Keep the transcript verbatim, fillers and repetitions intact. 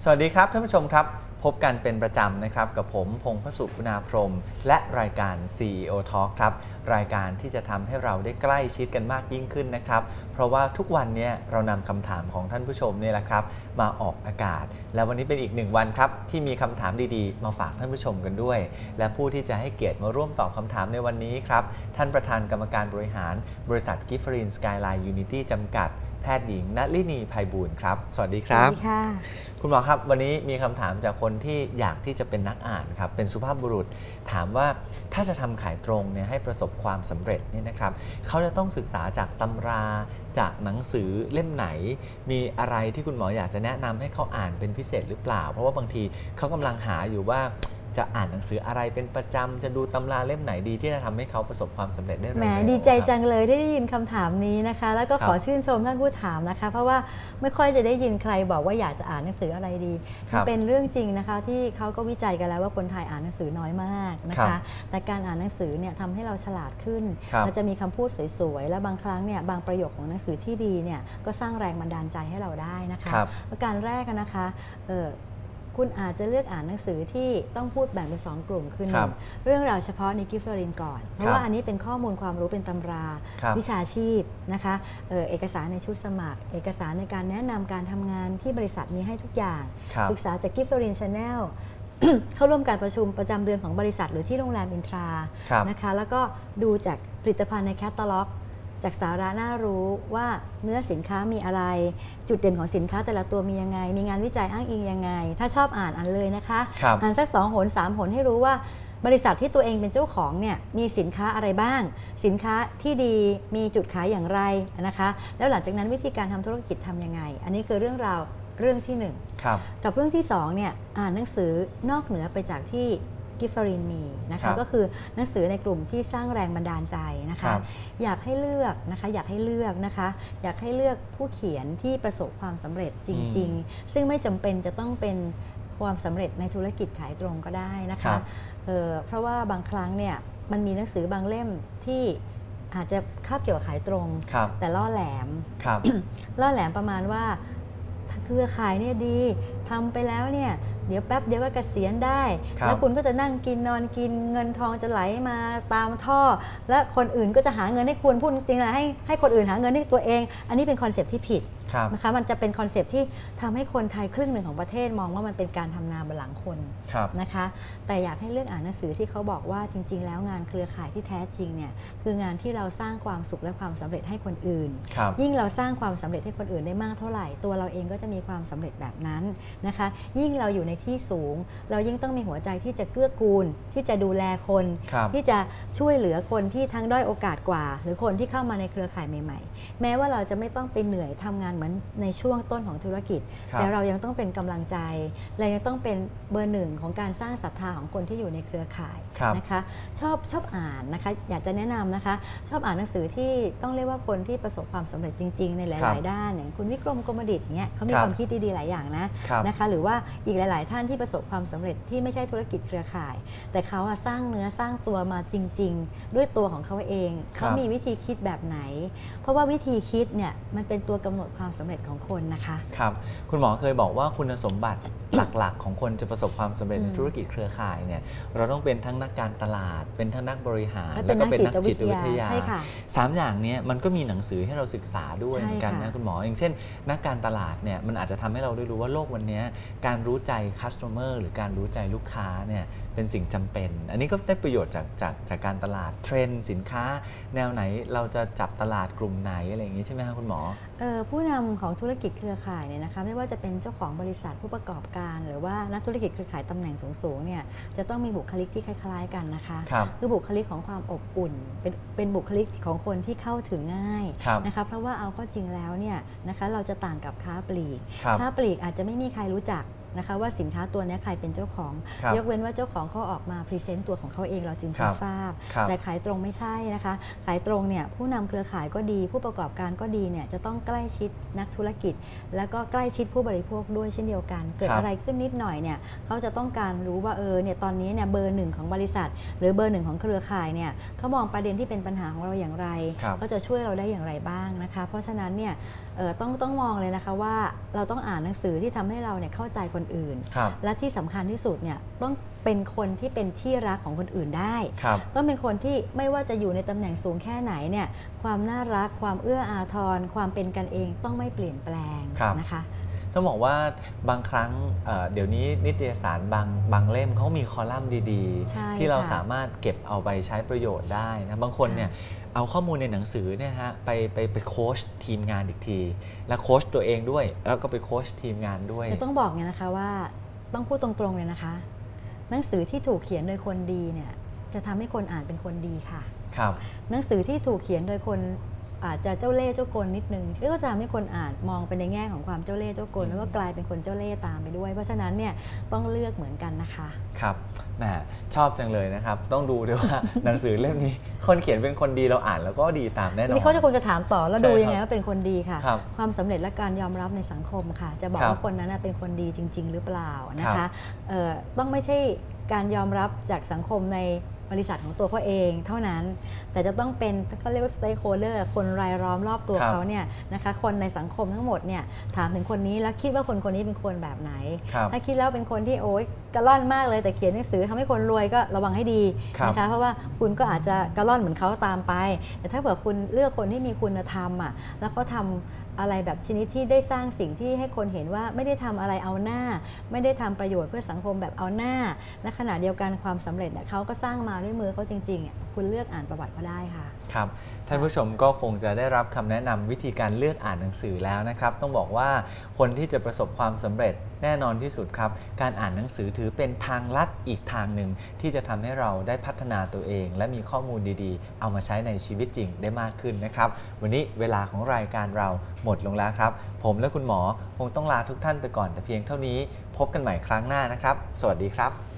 สวัสดีครับท่านผู้ชมครับพบกันเป็นประจำนะครับกับผมพงษ์พสุกุณาพรหมและรายการ ซี อี โอ Talk ครับรายการที่จะทำให้เราได้ใกล้ชิดกันมากยิ่งขึ้นนะครับเพราะว่าทุกวันนี้เรานำคำถามของท่านผู้ชมนี่แหละครับมาออกอากาศและวันนี้เป็นอีกหนึ่งวันครับที่มีคำถามดีๆมาฝากท่านผู้ชมกันด้วยและผู้ที่จะให้เกียรติมาร่วมตอบคำถามในวันนี้ครับท่านประธานกรรมการบริหารบริษัทกิฟฟรินสกายไลน์ยูนิตี้จำกัดแพทย์หญิงณลินีไพบูลย์ครับสวัสดีครับสวัสดีค่ะคุณหมอครับวันนี้มีคำถามจากคนที่อยากที่จะเป็นนักอ่านครับเป็นสุภาพบุรุษถามว่าถ้าจะทำขายตรงเนี่ยให้ประสบความสำเร็จนี่นะครับเขาจะต้องศึกษาจากตำราจากหนังสือเล่มไหนมีอะไรที่คุณหมออยากจะแนะนำให้เขาอ่านเป็นพิเศษหรือเปล่าเพราะว่าบางทีเขากำลังหาอยู่ว่าจะอ่านหนังสืออะไรเป็นประจำจะดูตำราเล่มไหนดีที่จะทำให้เขาประสบความสำเร็จได้เร็วๆแหมดีใจจังเลยได้ยินคำถามนี้นะคะแล้วก็ขอชื่นชมท่านผู้ถามนะคะเพราะว่าไม่ค่อยจะได้ยินใครบอกว่าอยากจะอ่านหนังสืออะไรดีมันเป็นเรื่องจริงนะคะที่เขาก็วิจัยกันแล้วว่าคนไทยอ่านหนังสือน้อยมากนะคะแต่การอ่านหนังสือเนี่ยทำให้เราฉลาดขึ้นเราจะมีคำพูดสวยๆและบางครั้งเนี่ยบางประโยคของหนังสือที่ดีเนี่ยก็สร้างแรงบันดาลใจให้เราได้นะคะประการแรกนะคะคุณอาจจะเลือกอ่านหนังสือที่ต้องพูดแบ่งเป็นสองกลุ่มคือหนึ่งเรื่องราวเฉพาะในกิฟเฟอรินก่อนเพราะว่าอันนี้เป็นข้อมูลความรู้เป็นตำราวิชาชีพนะคะเออเอกสารในชุดสมัครเอกสารในการแนะนำการทำงานที่บริษัทมีให้ทุกอย่างศึกษาจากกิฟเฟอรินชาแนลเข้าร่วมการประชุมประจำเดือนของบริษัทหรือที่โรงแรมอินทรานะคะแล้วก็ดูจากผลิตภัณฑ์ในแคตตาล็อกจากสาระน่ารู้ว่าเนื้อสินค้ามีอะไรจุดเด่นของสินค้าแต่ละตัวมียังไงมีงานวิจัยอ้างอิงยังไงถ้าชอบอ่านอ่านเลยนะคะอ่านสักสองหนสามหนให้รู้ว่าบริษัทที่ตัวเองเป็นเจ้าของเนี่ยมีสินค้าอะไรบ้างสินค้าที่ดีมีจุดขายอย่างไรนะคะแล้วหลังจากนั้นวิธีการทำธุรกิจทำยังไงอันนี้คือเรื่องราวเรื่องที่หนึ่งกับเรื่องที่สองเนี่ยอ่านหนังสือนอกเหนือไปจากที่กิฟฟรินมีนะคะก็คือหนังสือในกลุ่มที่สร้างแรงบันดาลใจนะคะอยากให้เลือกนะคะอยากให้เลือกนะคะอยากให้เลือกผู้เขียนที่ประสบความสำเร็จจริงๆซึ่งไม่จำเป็นจะต้องเป็นความสำเร็จในธุรกิจขายตรงก็ได้นะคะเ, เพราะว่าบางครั้งเนี่ยมันมีหนังสือบางเล่มที่อาจจะคาบเกี่ยวกับขายตรงแต่ล่อแหลม ล่อแหลมประมาณว่าเครือข่ายเนี่ยดีทำไปแล้วเนี่ยเดี๋ยวแป๊บเดียวก็เกษียณได้แล้วคุณก็จะนั่งกินนอนกินเงินทองจะไหลมาตามท่อและคนอื่นก็จะหาเงินให้คุณพูดจริงๆนะให้ให้คนอื่นหาเงินให้ตัวเองอันนี้เป็นคอนเซปต์ที่ผิดนะคะมันจะเป็นคอนเซปต์ที่ทำให้คนไทยครึ่งหนึ่งของประเทศมองว่ามันเป็นการทำนาบนหลังคนนะคะแต่อยากให้เลือกอ่านหนังสือที่เขาบอกว่าจริงๆแล้วงานเครือข่ายที่แท้จริงเนี่ยคืองานที่เราสร้างความสุขและความสำเร็จให้คนอื่นยิ่งเราสร้างความสำเร็จให้คนอื่นได้มากเท่าไหร่ตัวเราเองก็จะมีความสำเร็จแบบนั้นนะคะยิ่งเราอยู่ในที่สูงเรายิ่งต้องมีหัวใจที่จะเกื้อกูลที่จะดูแลคนที่จะช่วยเหลือคนที่ทั้งด้อยโอกาสกว่าหรือคนที่เข้ามาในเครือข่ายใหม่ๆแม้ว่าเราจะไม่ต้องไปเหนื่อยทำงานเหมือนในช่วงต้นของธุรกิจแต่เรายังต้องเป็นกำลังใจเรายังต้องเป็นเบอร์หนึ่งของการสร้างศรัทธาของคนที่อยู่ในเครือข่ายนะคะชอบชอบอ่านนะคะอยากจะแนะนำนะคะชอบอ่านหนังสือที่ต้องเรียกว่าคนที่ประสบความสำเร็จจริงๆในหลายๆด้านอย่างคุณวิกรมกมดิษฐ์เนี่ยเขามีความคิดดีๆหลายอย่างนะนะคะหรือว่าอีกหลายๆท่านที่ประสบความสำเร็จที่ไม่ใช่ธุรกิจเครือข่ายแต่เขาสร้างเนื้อสร้างตัวมาจริงๆด้วยตัวของเขาเองเขามีวิธีคิดแบบไหนเพราะว่าวิธีคิดเนี่ยมันเป็นตัวกำหนดความสำเร็จของคนนะคะครับคุณหมอเคยบอกว่าคุณสมบัติหลักๆของคนจะประสบความสำเร็จในธุรกิจเครือข่ายเนี่ยเราต้องเป็นทั้งนักการตลาดเป็นทั้งนักบริหารแล้วก็เป็นนักจิตวิทยาสามอย่างนี้มันก็มีหนังสือให้เราศึกษาด้วยเหมือนกันนะคุณหมออย่างเช่นนักการตลาดเนี่ยมันอาจจะทำให้เราได้รู้ว่าโลกวันนี้การรู้ใจ customer หรือการรู้ใจลูกค้าเนี่ยเป็นสิ่งจำเป็นอันนี้ก็ได้ประโยชน์จากจากจากการตลาดเทรนด์สินค้าแนวไหนเราจะจับตลาดกลุ่มไหนอะไรอย่างนี้ใช่ไหมครับคุณหมอเออผู้นำของธุรกิจเครือข่ายเนี่ยนะคะไม่ว่าจะเป็นเจ้าของบริษัทผู้ประกอบการหรือว่านักธุรกิจเครือข่ายตำแหน่งสูงๆเนี่ยจะต้องมีบุคลิกที่คล้ายๆกันนะคะคือบุคลิกของความอบอุ่นเป็นเป็นบุคลิกของคนที่เข้าถึงง่ายนะคะเพราะว่าเอาเข้าจริงแล้วเนี่ยนะคะเราจะต่างกับค้าปลีกค้าปลีกอาจจะไม่มีใครรู้จักนะคะว่าสินค้าตัวนี้ใครเป็นเจ้าของยกเว้นว่าเจ้าของเขาออกมาพรีเซนต์ตัวของเขาเองเราจึงจะทราบแต่ขายตรงไม่ใช่นะคะขายตรงเนี่ยผู้นำเครือข่ายก็ดีผู้ประกอบการก็ดีเนี่ยจะต้องใกล้ชิดนักธุรกิจแล้วก็ใกล้ชิดผู้บริโภคด้วยเช่นเดียวกันเกิดอะไรขึ้นนิดหน่อยเนี่ยเขาจะต้องการรู้ว่าเออเนี่ยตอนนี้เนี่ยเบอร์หนึ่งของบริษัทหรือเบอร์หนึ่งของเครือข่ายเนี่ยเขามองประเด็นที่เป็นปัญหาของเราอย่างไรเขาจะช่วยเราได้อย่างไรบ้างนะคะเพราะฉะนั้นเนี่ยต้องต้องมองเลยนะคะว่าเราต้องอ่านหนังสือที่ทำให้เราเนี่ยเข้าใจคนคนอื่นครับและที่สำคัญที่สุดเนี่ยต้องเป็นคนที่เป็นที่รักของคนอื่นได้ครับต้องเป็นคนที่ไม่ว่าจะอยู่ในตำแหน่งสูงแค่ไหนเนี่ยความน่ารักความเอื้ออาทรความเป็นกันเองต้องไม่เปลี่ยนแปลงครับนะคะต้องบอกว่าบางครั้งเอ่อเดี๋ยวนี้นิตยสารบางบางเล่มเขามีคอลัมน์ดีใช่ๆ ที่เราค่ะสามารถเก็บเอาไปใช้ประโยชน์ได้นะบางคนเนี่ยเอาข้อมูลในหนังสือเนี่ยฮะไปไปไปโค้ชทีมงานอีกที แล้วโค้ชตัวเองด้วย แล้วก็ไปโค้ชทีมงานด้วยจะต้องบอกเนี่ยนะคะว่าต้องพูดตรงๆเลยนะคะ หนังสือที่ถูกเขียนโดยคนดีเนี่ยจะทำให้คนอ่านเป็นคนดีค่ะครับหนังสือที่ถูกเขียนโดยคนอาจจะเจ้าเล่ห์เจ้ากลนิดนึงก็จะทำให้คนอ่านมองไปในแง่ของความเจ้าเล่ห์เจ้ากลแล้วก็กลายเป็นคนเจ้าเล่ห์ตามไปด้วย เพราะฉะนั้นเนี่ยต้องเลือกเหมือนกันนะคะครับแหมชอบจังเลยนะครับ ต้องดูด้วยว่า หนังสือเล่มนี้คนเขียนเป็นคนดีเราอ่านแล้วก็ดีตามแน่นอนนี่เขาจะคงจะถามต่อแล้วใช่ดูครับยังไงว่าเป็นคนดีค่ะครับความสำเร็จและการยอมรับในสังคมค่ะ จะบอกครับว่าคนนั้นน่ะเป็นคนดีจริง ๆ หรือเปล่านะครัคะบเอ่อต้องไม่ใช่การยอมรับจากสังคมในบริษัทของตัวเขาเองเท่านั้น แต่จะต้องเป็นเขาเรียกว่า stakeholder คนรายล้อมรอบตัวครับเขาเนี่ยนะคะคนในสังคมทั้งหมดเนี่ยถามถึงคนนี้แล้วคิดว่าคนคนนี้เป็นคนแบบไหนครับถ้าคิดแล้วเป็นคนที่โอ๊ยกระล่อนมากเลยแต่เขียนหนังสือทำให้คนรวยก็ระวังให้ดีครับนะคะ เพราะว่าคุณก็อาจจะกระล่อนเหมือนเขาตามไป แต่ถ้าเผื่อคุณเลือกคนที่มีคุณธรรมอ่ะแล้วเขาทำอะไรแบบชนิดที่ได้สร้างสิ่งที่ให้คนเห็นว่าไม่ได้ทำอะไรเอาหน้า ไม่ได้ทำประโยชน์เพื่อสังคมแบบเอาหน้าและขณะเดียวกันความสำเร็จเนี่ยเขาก็สร้างมาด้วยมือเขาจริงๆอ่ะคุณเลือกอ่านประวัติเขาได้ค่ะครับท่านผู้ชมก็คงจะได้รับคำแนะนำวิธีการเลือกอ่านหนังสือแล้วนะครับ ต้องบอกว่าคนที่จะประสบความสำเร็จแน่นอนที่สุดครับ การอ่านหนังสือถือเป็นทางลัดอีกทางหนึ่งที่จะทำให้เราได้พัฒนาตัวเอง และมีข้อมูลดีๆ เอามาใช้ในชีวิตจริงได้มากขึ้นนะครับ วันนี้เวลาของรายการเราหมดลงแล้วครับ ผมและคุณหมอคงต้องลาทุกท่านไปก่อนแต่เพียงเท่านี้ พบกันใหม่ครั้งหน้านะครับ สวัสดีครับ